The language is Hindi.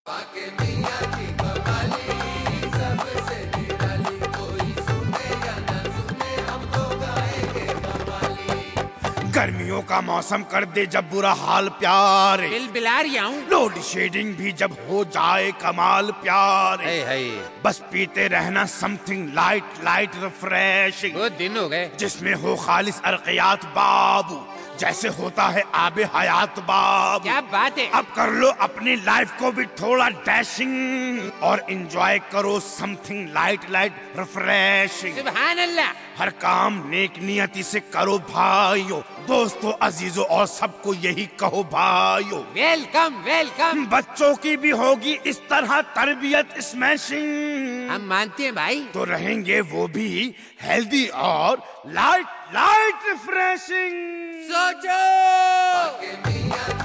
गर्मियों का मौसम कर दे जब बुरा हाल प्यारे, बिला रही हूँ। लोड शेडिंग भी जब हो जाए कमाल प्यारे, बस पीते रहना समथिंग लाइट लाइट रिफ्रेशिंग। वो दिन हो गए जिसमें हो खालिस अर्कियात बाबू, जैसे होता है आबे हयात बाबू। क्या बात है। अब कर लो अपनी लाइफ को भी थोड़ा डैशिंग और एंजॉय करो समथिंग लाइट लाइट रिफ्रेशिंग। सुभान अल्लाह। हर काम नेक नियति से करो भाइयों, दोस्तों अजीजों और सबको यही कहो भाइयों। Welcome welcome. बच्चों की भी होगी इस तरह तरबियत स्मैशिंग। हम मानते हैं भाई। तो रहेंगे वो भी हेल्दी और लाइट लाइट रिफ्रेशिंग। सोचो।